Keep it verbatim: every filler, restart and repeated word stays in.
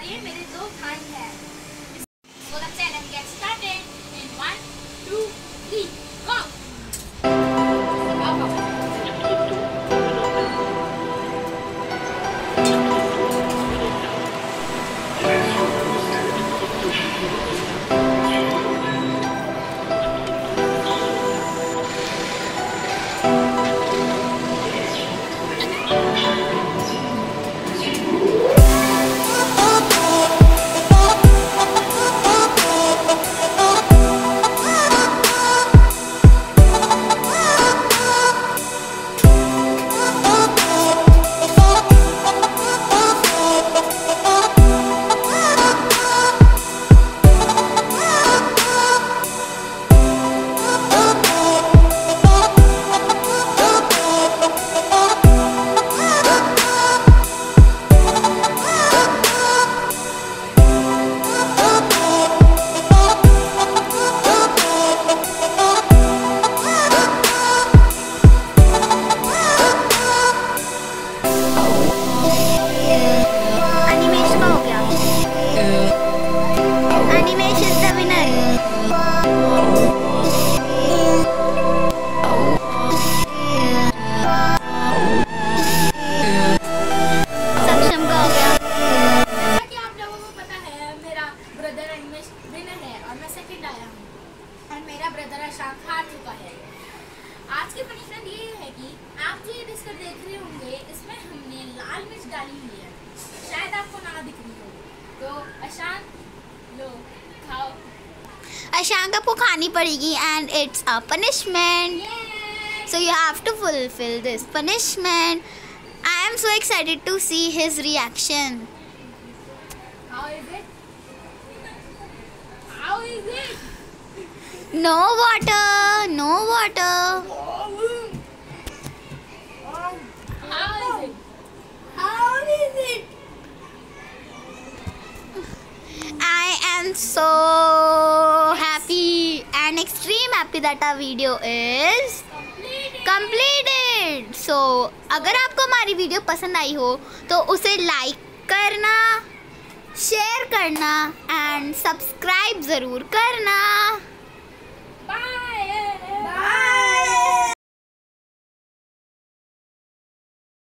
ये मेरे दो भाई हैं। So the challenge gets started in one, two, three, go. हार चुका है। आज की पनिशमेंट ये है कि आप जो ये बिस्कुट देख रहे होंगे इसमें हमने लाल मिर्च डाली हुई है, शायद आपको ना दिख रही हो। तो अशान लो खाओ। अशान आपको खानी पड़ेगी and it's a punishment, so you have to fulfil this punishment. I am so excited to see his reaction. How is it? How is it? No water, no water. How is it? How is it? I am so happy and extreme happy that our video is completed. So अगर आपको हमारी video पसंद आई हो तो उसे like करना, share करना and subscribe ज़रूर करना।